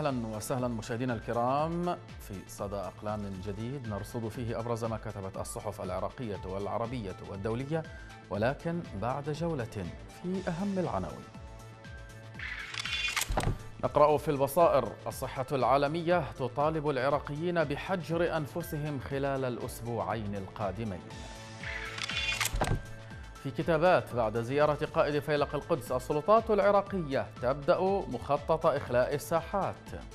أهلا وسهلا مشاهدينا الكرام في صدى أقلام جديد نرصد فيه أبرز ما كتبت الصحف العراقية والعربية والدولية، ولكن بعد جولة في أهم العناوين. نقرأ في البصائر: الصحة العالمية تطالب العراقيين بحجر أنفسهم خلال الأسبوعين القادمين. في كتابات: بعد زيارة قائد فيلق القدس السلطات العراقية تبدأ مخطط إخلاء الساحات.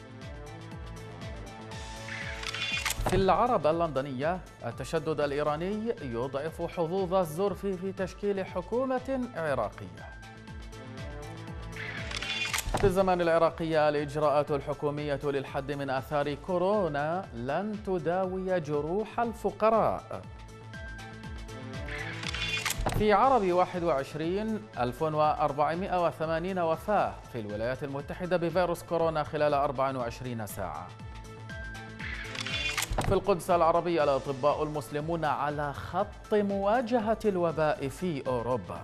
في العرب اللندنية: التشدد الإيراني يضعف حظوظ الزرفي في تشكيل حكومة عراقية. في الزمان العراقية: الإجراءات الحكومية للحد من آثار كورونا لن تداوي جروح الفقراء. في عرب 21: 1480 وفاة في الولايات المتحدة بفيروس كورونا خلال 24 ساعة. في القدس العربية: الأطباء المسلمون على خط مواجهة الوباء في أوروبا.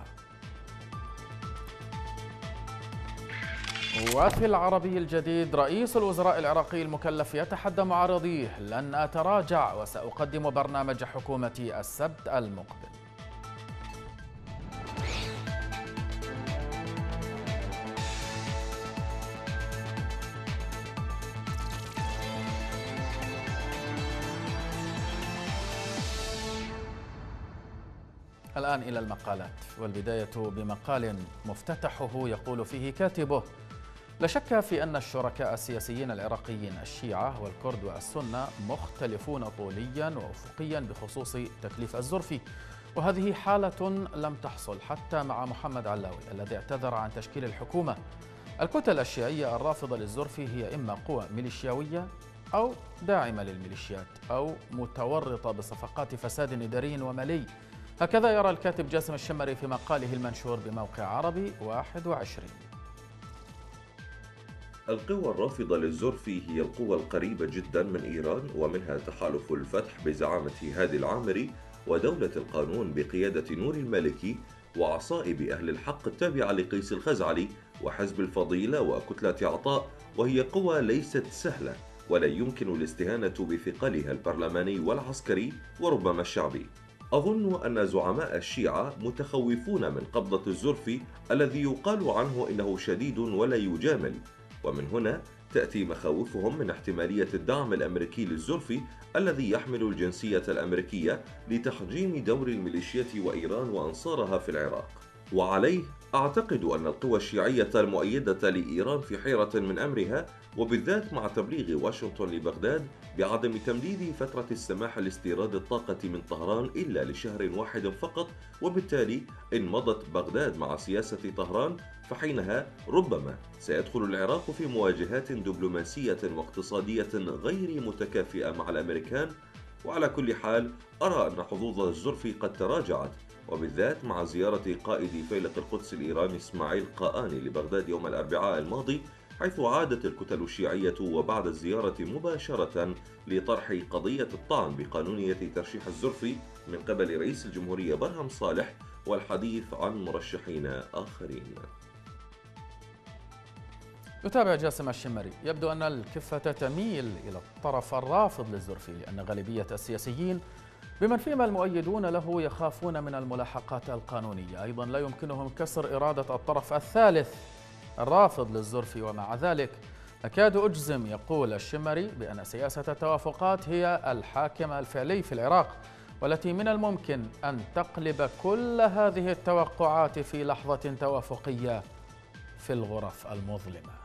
وفي العربي الجديد: رئيس الوزراء العراقي المكلف يتحدى معارضيه: لن أتراجع وسأقدم برنامج حكومتي السبت المقبل. الآن إلى المقالات، والبداية بمقال مفتتحه يقول فيه كاتبه: لا شك في أن الشركاء السياسيين العراقيين الشيعة والكرد والسنة مختلفون طوليا وأفقيا بخصوص تكليف الزرفي، وهذه حالة لم تحصل حتى مع محمد علاوي الذي اعتذر عن تشكيل الحكومة. الكتل الشيعية الرافضة للزرفي هي إما قوى ميليشياوية أو داعمة للميليشيات أو متورطة بصفقات فساد إداري ومالي. هكذا يرى الكاتب جاسم الشمري في مقاله المنشور بموقع عربي 21. القوى الرافضة للزرفي هي القوى القريبة جدا من إيران، ومنها تحالف الفتح بزعامة هادي العامري ودولة القانون بقيادة نور المالكي وعصائب أهل الحق التابعة لقيس الخزعلي وحزب الفضيلة وكتلة عطاء، وهي قوى ليست سهلة ولا يمكن الاستهانة بثقلها البرلماني والعسكري وربما الشعبي. أظن أن زعماء الشيعة متخوفون من قبضة الزرفي الذي يقال عنه إنه شديد ولا يجامل، ومن هنا تأتي مخاوفهم من احتمالية الدعم الأمريكي للزرفي الذي يحمل الجنسية الأمريكية لتحجيم دور الميليشيات وإيران وأنصارها في العراق. وعليه أعتقد أن القوى الشيعية المؤيدة لإيران في حيرة من أمرها، وبالذات مع تبليغ واشنطن لبغداد بعدم تمديد فترة السماح لاستيراد الطاقة من طهران إلا لشهر واحد فقط، وبالتالي إن مضت بغداد مع سياسة طهران فحينها ربما سيدخل العراق في مواجهات دبلوماسية واقتصادية غير متكافئة مع الأمريكان. وعلى كل حال أرى أن حظوظ الزرفي قد تراجعت، وبالذات مع زيارة قائد فيلق القدس الإيراني إسماعيل قائاني لبغداد يوم الأربعاء الماضي، حيث عادت الكتل الشيعية وبعد الزيارة مباشرة لطرح قضية الطعن بقانونية ترشيح الزرفي من قبل رئيس الجمهورية برهم صالح والحديث عن مرشحين آخرين. يتابع جاسم الشمري: يبدو أن الكفة تميل إلى الطرف الرافض للزرفي، لأن غالبية السياسيين بمن فيهم المؤيدون له يخافون من الملاحقات القانونية. أيضا لا يمكنهم كسر إرادة الطرف الثالث الرافض للزرفي، ومع ذلك أكاد أجزم، يقول الشمري، بأن سياسة التوافقات هي الحاكم الفعلي في العراق، والتي من الممكن أن تقلب كل هذه التوقعات في لحظة توافقية في الغرف المظلمة.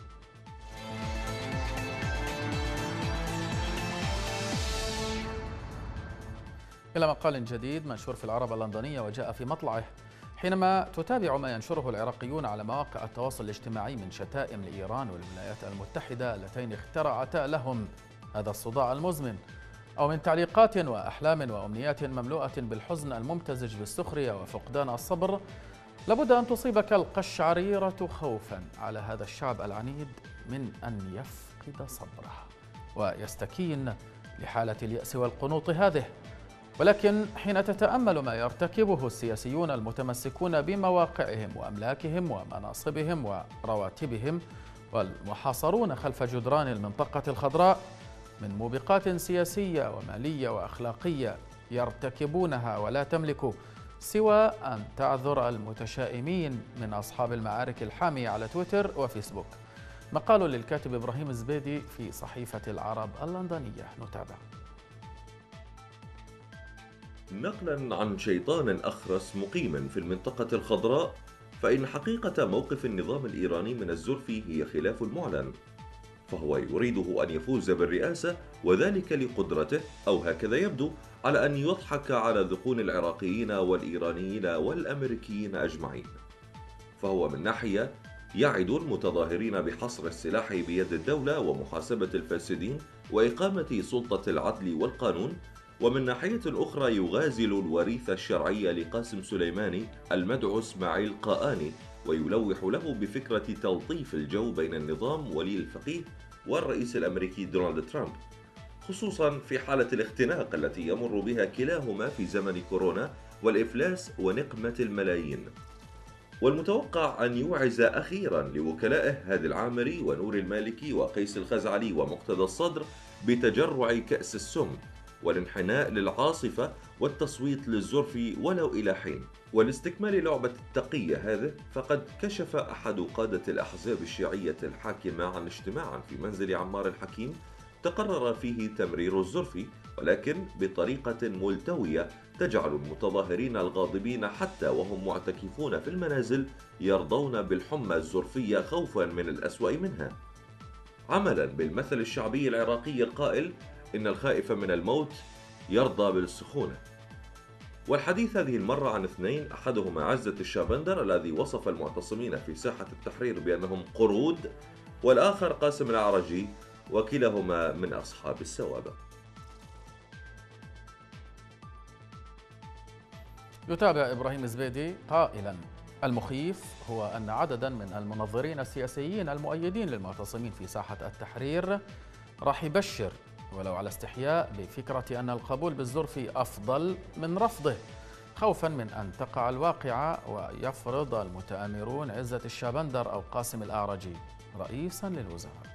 إلى مقال جديد منشور في العرب اللندنية، وجاء في مطلعه حينما تتابع ما ينشره العراقيون على مواقع التواصل الاجتماعي من شتائم لإيران والولايات المتحدة اللتين اخترعتا لهم هذا الصداع المزمن، أو من تعليقات وأحلام وأمنيات مملوءة بالحزن الممتزج بالسخرية وفقدان الصبر. لابد أن تصيبك القشعريرة خوفا على هذا الشعب العنيد من أن يفقد صبره ويستكين لحالة اليأس والقنوط هذه. ولكن حين تتأمل ما يرتكبه السياسيون المتمسكون بمواقعهم وأملاكهم ومناصبهم ورواتبهم والمحاصرون خلف جدران المنطقة الخضراء من موبقات سياسية ومالية وأخلاقية يرتكبونها ولا تملك سوى أن تعذر المتشائمين من أصحاب المعارك الحامية على تويتر وفيسبوك. مقال للكاتب إبراهيم الزبيدي في صحيفة العرب اللندنية، نتابع. نقلا عن شيطان أخرس مقيم في المنطقة الخضراء، فإن حقيقة موقف النظام الإيراني من الزلف هي خلاف المعلن، فهو يريده أن يفوز بالرئاسة، وذلك لقدرته أو هكذا يبدو على أن يضحك على ذقون العراقيين والإيرانيين والأمريكيين أجمعين. فهو من ناحية يعد المتظاهرين بحصر السلاح بيد الدولة ومحاسبة الفاسدين وإقامة سلطة العدل والقانون، ومن ناحية أخرى يغازل الوريث الشرعي لقاسم سليماني المدعو إسماعيل قآني، ويلوح له بفكرة تلطيف الجو بين النظام ولي الفقيه والرئيس الأمريكي دونالد ترامب، خصوصا في حالة الاختناق التي يمر بها كلاهما في زمن كورونا والإفلاس ونقمة الملايين. والمتوقع أن يوعز أخيرا لوكلائه هادي العامري ونور المالكي وقيس الخزعلي ومقتدى الصدر بتجرع كأس السم والانحناء للعاصفة والتصويت للزرف ولو إلى حين. ولاستكمال لعبة التقية هذه، فقد كشف أحد قادة الأحزاب الشيعية الحاكمة عن اجتماعا في منزل عمار الحكيم تقرر فيه تمرير الزرف، ولكن بطريقة ملتوية تجعل المتظاهرين الغاضبين حتى وهم معتكفون في المنازل يرضون بالحمى الزرفية خوفا من الأسوأ منها، عملا بالمثل الشعبي العراقي القائل: إن الخائف من الموت يرضى بالسخونة. والحديث هذه المرة عن اثنين، أحدهما عزة الشابندر الذي وصف المعتصمين في ساحة التحرير بأنهم قرود، والآخر قاسم الأعرجي، وكلاهما من أصحاب السوابق. يتابع إبراهيم الزبيدي قائلا: المخيف هو أن عددا من المنظرين السياسيين المؤيدين للمعتصمين في ساحة التحرير راح يبشر ولو على استحياء بفكرة أن القبول بالزرف أفضل من رفضه، خوفا من أن تقع الواقعة ويفرض المتآمرون عزة الشابندر أو قاسم الأعرجي رئيسا للوزراء.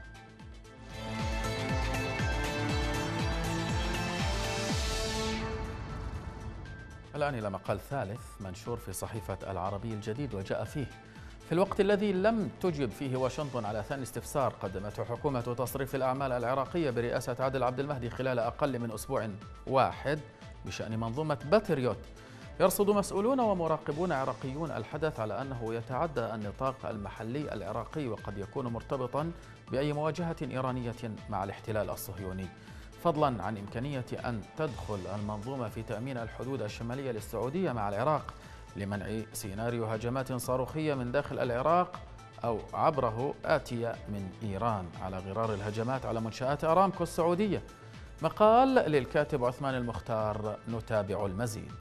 الآن إلى مقال ثالث منشور في صحيفة العربي الجديد، وجاء فيه: في الوقت الذي لم تجب فيه واشنطن على ثاني استفسار قدمته حكومة تصريف الأعمال العراقية برئاسة عادل عبد المهدي خلال أقل من أسبوع واحد بشأن منظومة باتريوت، يرصد مسؤولون ومراقبون عراقيون الحدث على أنه يتعدى النطاق المحلي العراقي وقد يكون مرتبطا بأي مواجهة إيرانية مع الاحتلال الصهيوني، فضلا عن إمكانية أن تدخل المنظومة في تأمين الحدود الشمالية للسعودية مع العراق لمنع سيناريو هجمات صاروخية من داخل العراق أو عبره آتية من إيران على غرار الهجمات على منشآت أرامكو السعودية. مقال للكاتب عثمان المختار، نتابع المزيد.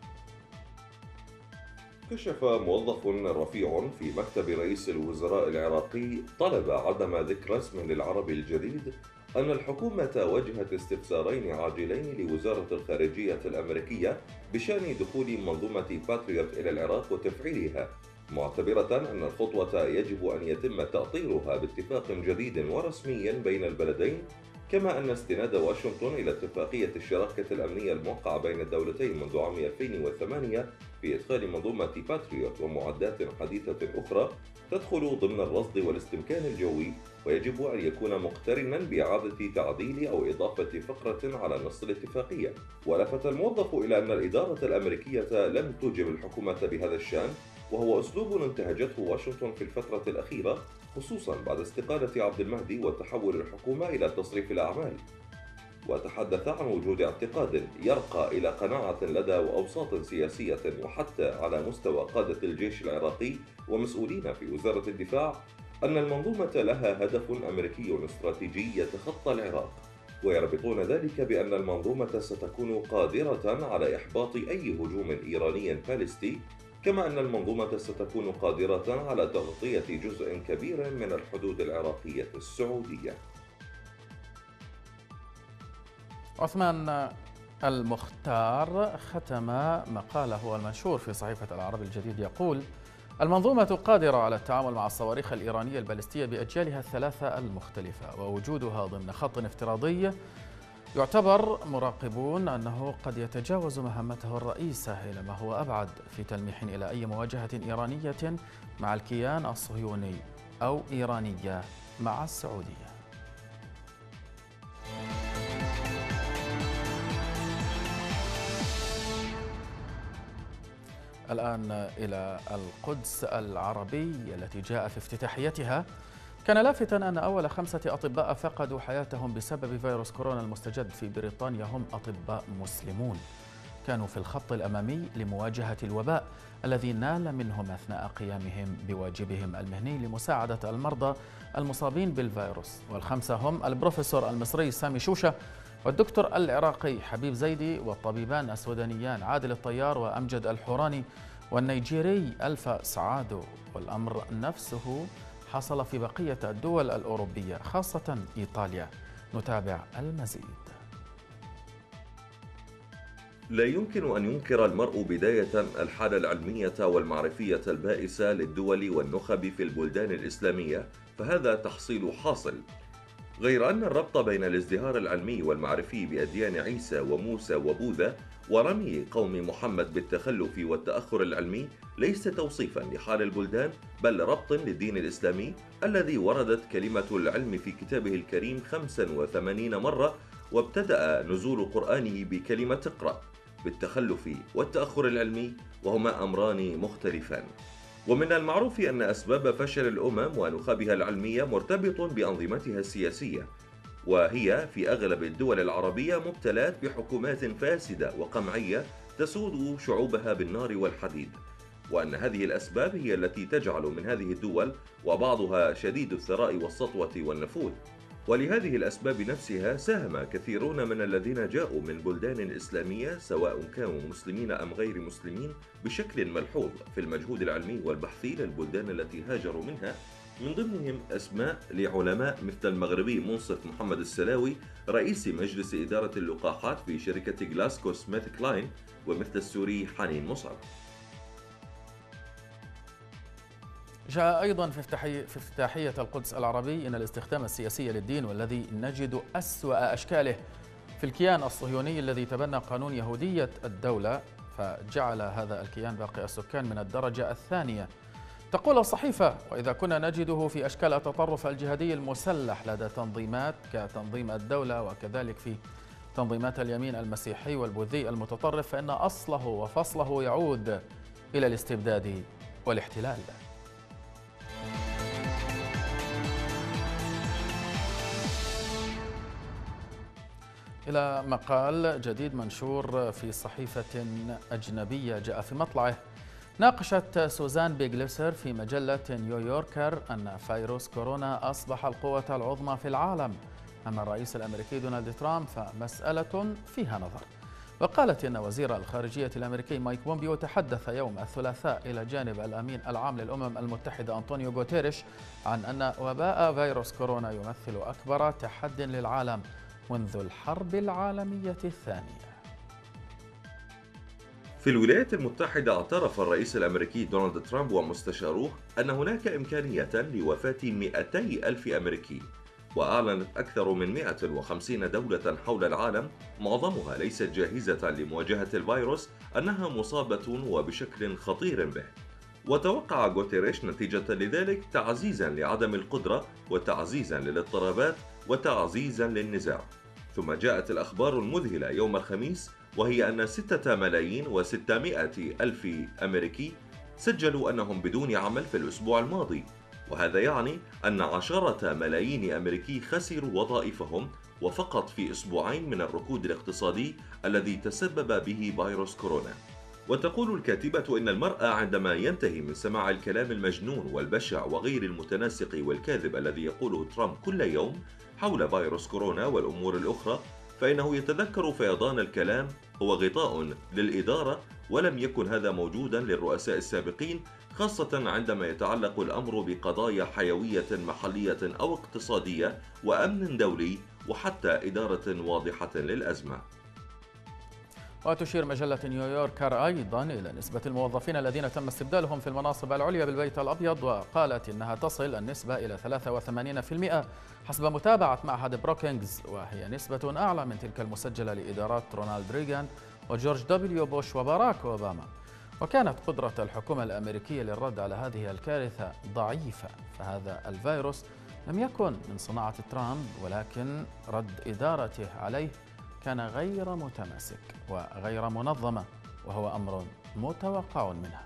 كشف موظف رفيع في مكتب رئيس الوزراء العراقي طلب عدم ذكر اسمه للعربي الجديد أن الحكومة واجهت استفسارين عاجلين لوزارة الخارجية الأمريكية بشأن دخول منظومة باتريوت إلى العراق وتفعيلها، معتبرة أن الخطوة يجب أن يتم تأطيرها باتفاق جديد ورسمي بين البلدين، كما أن استناد واشنطن إلى اتفاقية الشراكة الأمنية الموقعة بين الدولتين منذ عام 2008 في إدخال منظومة باتريوت ومعدات حديثة أخرى تدخل ضمن الرصد والاستمكان الجوي، ويجب أن يكون مقترنا بإعادة تعديل أو إضافة فقرة على نص الاتفاقية. ولفت الموظف إلى أن الإدارة الأمريكية لم تجب الحكومة بهذا الشأن، وهو أسلوب انتهجته واشنطن في الفترة الأخيرة، خصوصا بعد استقالة عبد المهدي وتحول الحكومة إلى تصريف الأعمال. وتحدث عن وجود اعتقاد يرقى إلى قناعة لدى أوساط سياسية وحتى على مستوى قادة الجيش العراقي ومسؤولين في وزارة الدفاع أن المنظومة لها هدف أمريكي استراتيجي يتخطى العراق، ويربطون ذلك بأن المنظومة ستكون قادرة على إحباط أي هجوم إيراني باليستي، كما أن المنظومة ستكون قادرة على تغطية جزء كبير من الحدود العراقية السعودية. عثمان المختار ختم مقاله المنشور في صحيفة العربي الجديد يقول: المنظومة قادرة على التعامل مع الصواريخ الإيرانية البالستية بأجيالها الثلاثة المختلفة، ووجودها ضمن خط افتراضي يعتبر مراقبون أنه قد يتجاوز مهمته الرئيسة إلى ما هو أبعد في تلميح إلى أي مواجهة إيرانية مع الكيان الصهيوني أو إيرانية مع السعودية. الآن إلى القدس العربي التي جاء في افتتاحيتها. كان لافتا أن أول 5 أطباء فقدوا حياتهم بسبب فيروس كورونا المستجد في بريطانيا هم أطباء مسلمون، كانوا في الخط الأمامي لمواجهة الوباء الذي نال منهم أثناء قيامهم بواجبهم المهني لمساعدة المرضى المصابين بالفيروس. وال5 هم البروفيسور المصري سامي شوشة، والدكتور العراقي حبيب زيدي، والطبيبان السودانيان عادل الطيار وأمجد الحوراني، والنيجيري ألفا سعادو. والأمر نفسه حصل في بقية الدول الأوروبية خاصة إيطاليا. نتابع المزيد. لا يمكن أن ينكر المرء بداية الحالة العلمية والمعرفية البائسة للدول والنخب في البلدان الإسلامية، فهذا تحصيل حاصل. غير أن الربط بين الازدهار العلمي والمعرفي بأديان عيسى وموسى وبوذا ورمي قوم محمد بالتخلف والتأخر العلمي ليس توصيفا لحال البلدان، بل ربط للدين الإسلامي الذي وردت كلمة العلم في كتابه الكريم 85 مرة، وابتدأ نزول قرآنه بكلمة اقرأ، بالتخلف والتأخر العلمي، وهما أمران مختلفان. ومن المعروف أن أسباب فشل الأمم ونخبها العلمية مرتبط بأنظمتها السياسية، وهي في أغلب الدول العربية مبتلات بحكومات فاسدة وقمعية تسود شعوبها بالنار والحديد، وأن هذه الأسباب هي التي تجعل من هذه الدول وبعضها شديد الثراء والسطوة والنفوذ. ولهذه الأسباب نفسها ساهم كثيرون من الذين جاءوا من بلدان إسلامية سواء كانوا مسلمين أم غير مسلمين بشكل ملحوظ في المجهود العلمي والبحثي للبلدان التي هاجروا منها، من ضمنهم أسماء لعلماء مثل المغربي منصف محمد السلاوي رئيس مجلس إدارة اللقاحات في شركة غلاسكو سميث كلاين، ومثل السوري حنين مصعب. جاء أيضا في افتتاحية القدس العربي إن الاستخدام السياسي للدين، والذي نجد أسوأ أشكاله في الكيان الصهيوني الذي تبنى قانون يهودية الدولة، فجعل هذا الكيان باقي السكان من الدرجة الثانية. تقول الصحيفة: وإذا كنا نجده في أشكال التطرف الجهادي المسلح لدى تنظيمات كتنظيم الدولة، وكذلك في تنظيمات اليمين المسيحي والبوذي المتطرف، فإن أصله وفصله يعود إلى الاستبداد والاحتلال. إلى مقال جديد منشور في صحيفة أجنبية جاء في مطلعه. ناقشت سوزان بيغلسر في مجلة نيويوركر أن فيروس كورونا أصبح القوة العظمى في العالم، أما الرئيس الأمريكي دونالد ترامب فمسألة فيها نظر. وقالت إن وزير الخارجية الأمريكي مايك بومبيو تحدث يوم الثلاثاء إلى جانب الأمين العام للأمم المتحدة أنطونيو غوتيريش عن أن وباء فيروس كورونا يمثل أكبر تحد للعالم منذ الحرب العالمية الثانية. في الولايات المتحدة اعترف الرئيس الأمريكي دونالد ترامب ومستشاروه أن هناك إمكانية لوفاة 200 ألف أمريكي، وأعلنت أكثر من 150 دولة حول العالم معظمها ليست جاهزة لمواجهة الفيروس أنها مصابة وبشكل خطير به. وتوقع غوتيريش نتيجة لذلك تعزيزا لعدم القدرة وتعزيزا للاضطرابات وتعزيزا للنزاع. ثم جاءت الأخبار المذهلة يوم الخميس، وهي أن 6,600,000 أمريكي سجلوا أنهم بدون عمل في الأسبوع الماضي، وهذا يعني أن 10 ملايين أمريكي خسروا وظائفهم وفقط في أسبوعين من الركود الاقتصادي الذي تسبب به فيروس كورونا. وتقول الكاتبة إن المرء عندما ينتهي من سماع الكلام المجنون والبشع وغير المتناسق والكاذب الذي يقوله ترامب كل يوم حول فيروس كورونا والأمور الأخرى، فإنه يتذكر فيضان الكلام هو غطاء للإدارة، ولم يكن هذا موجودا للرؤساء السابقين، خاصة عندما يتعلق الأمر بقضايا حيوية محلية أو اقتصادية وأمن دولي وحتى إدارة واضحة للأزمة. وتشير مجلة نيويوركر أيضا إلى نسبة الموظفين الذين تم استبدالهم في المناصب العليا بالبيت الأبيض، وقالت إنها تصل النسبة إلى 83% حسب متابعة معهد بروكينغز، وهي نسبة أعلى من تلك المسجلة لإدارات رونالد ريغان وجورج دبليو بوش وباراك أوباما. وكانت قدرة الحكومة الأمريكية للرد على هذه الكارثة ضعيفة، فهذا الفيروس لم يكن من صناعة ترامب، ولكن رد إدارته عليه كان غير متماسك وغير منظمة، وهو أمر متوقع منها.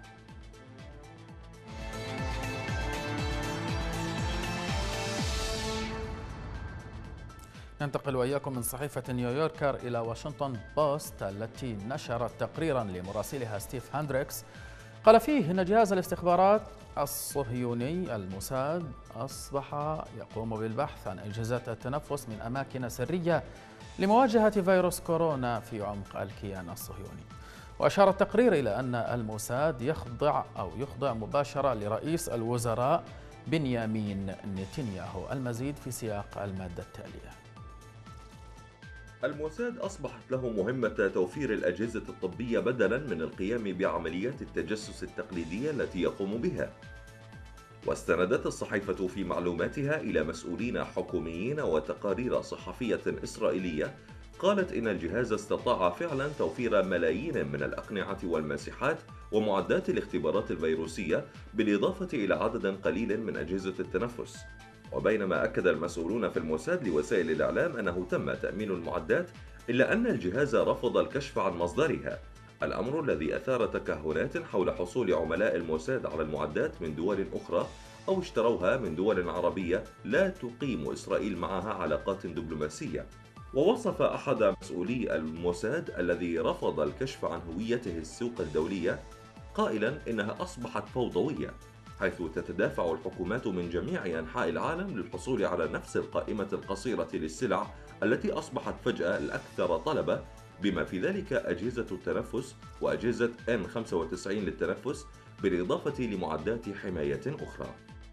ننتقل وإياكم من صحيفة نيويوركر إلى واشنطن بوست التي نشرت تقريرا لمراسلها ستيف هاندريكس قال فيه إن جهاز الاستخبارات الصهيوني الموساد أصبح يقوم بالبحث عن أجهزة التنفس من أماكن سرية لمواجهة فيروس كورونا في عمق الكيان الصهيوني. وأشار التقرير إلى أن الموساد يخضع مباشرة لرئيس الوزراء بنيامين نتنياهو. المزيد في سياق المادة التالية. الموساد أصبحت له مهمة توفير الأجهزة الطبية بدلاً من القيام بعمليات التجسس التقليدية التي يقوم بها. واستندت الصحيفة في معلوماتها إلى مسؤولين حكوميين وتقارير صحفية إسرائيلية قالت إن الجهاز استطاع فعلاً توفير ملايين من الأقنعة والماسحات ومعدات الاختبارات الفيروسية، بالإضافة إلى عدد قليل من أجهزة التنفس. وبينما أكد المسؤولون في الموساد لوسائل الإعلام أنه تم تأمين المعدات، إلا أن الجهاز رفض الكشف عن مصدرها، الأمر الذي أثار تكهنات حول حصول عملاء الموساد على المعدات من دول أخرى أو اشتروها من دول عربية لا تقيم إسرائيل معها علاقات دبلوماسية. ووصف أحد مسؤولي الموساد الذي رفض الكشف عن هويته السوق الدولية قائلا إنها أصبحت فوضوية، حيث تتدافع الحكومات من جميع أنحاء العالم للحصول على نفس القائمة القصيرة للسلع التي أصبحت فجأة الأكثر طلبة، بما في ذلك أجهزة التنفس وأجهزة N95 للتنفس، بالإضافة لمعدات حماية أخرى.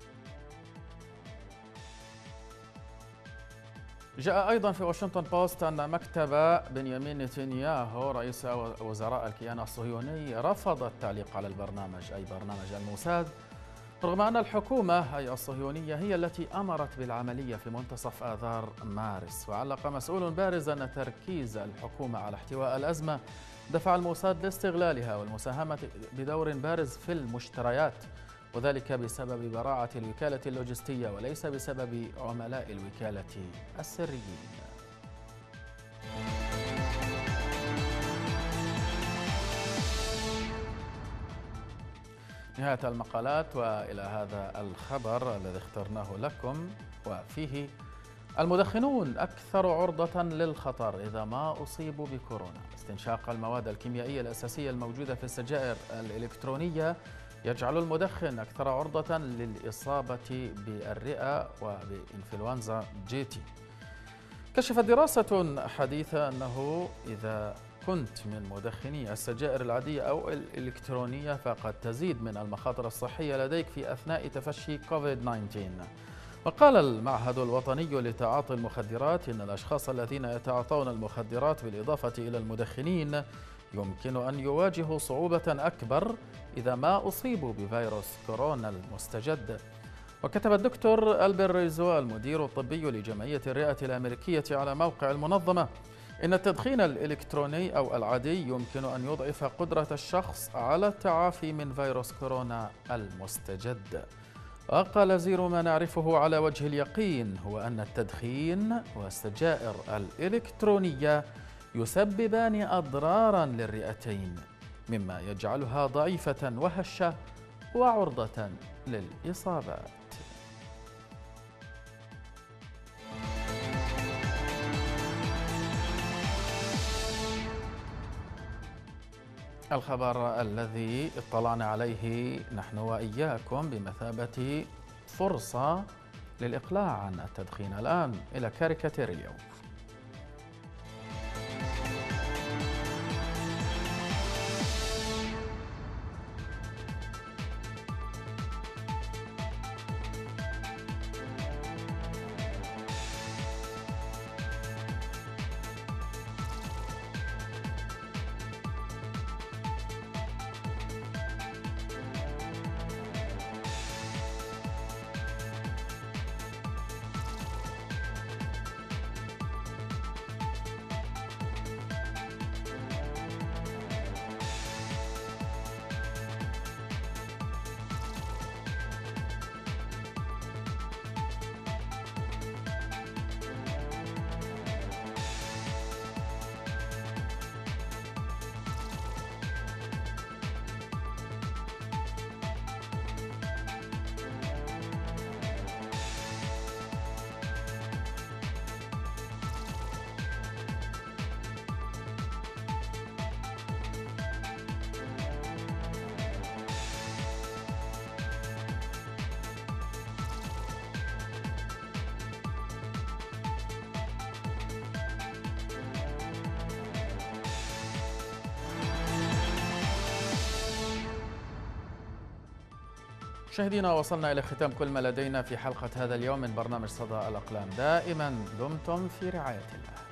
جاء أيضا في واشنطن بوست أن مكتب بنيامين نتنياهو رئيس وزراء الكيان الصهيوني رفض التعليق على البرنامج، أي برنامج الموساد، رغم أن الحكومة أي الصهيونية هي التي أمرت بالعملية في منتصف آذار مارس. وعلق مسؤول بارز أن تركيز الحكومة على احتواء الأزمة دفع الموساد لاستغلالها والمساهمة بدور بارز في المشتريات، وذلك بسبب براعة الوكالة اللوجستية وليس بسبب عملاء الوكالة السريين. نهاية المقالات، وإلى هذا الخبر الذي اخترناه لكم وفيه: المدخنون أكثر عرضة للخطر إذا ما أصيبوا بكورونا. استنشاق المواد الكيميائية الأساسية الموجودة في السجائر الإلكترونية يجعل المدخن أكثر عرضة للإصابة بالرئة وبإنفلونزا جيتي. كشفت دراسة حديثة أنه إذا كنت من مدخني السجائر العادية أو الإلكترونية فقد تزيد من المخاطر الصحية لديك في أثناء تفشي كوفيد-19. وقال المعهد الوطني لتعاطي المخدرات إن الأشخاص الذين يتعاطون المخدرات بالإضافة إلى المدخنين يمكن أن يواجهوا صعوبة أكبر إذا ما أصيبوا بفيروس كورونا المستجد. وكتب الدكتور ألبر ريزو المدير الطبي لجمعية الرئة الأمريكية على موقع المنظمة إن التدخين الإلكتروني أو العادي يمكن أن يضعف قدرة الشخص على التعافي من فيروس كورونا المستجد. وقال زير: ما نعرفه على وجه اليقين هو أن التدخين والسجائر الإلكترونية يسببان أضرارا للرئتين، مما يجعلها ضعيفة وهشة وعرضة للإصابات. الخبر الذي اطلعنا عليه نحن وإياكم بمثابة فرصة للإقلاع عن التدخين. الآن إلى كاريكاتير اليوم. مشاهدينا، وصلنا إلى ختام كل ما لدينا في حلقة هذا اليوم من برنامج صدى الأقلام. دائما دمتم في رعاية الله.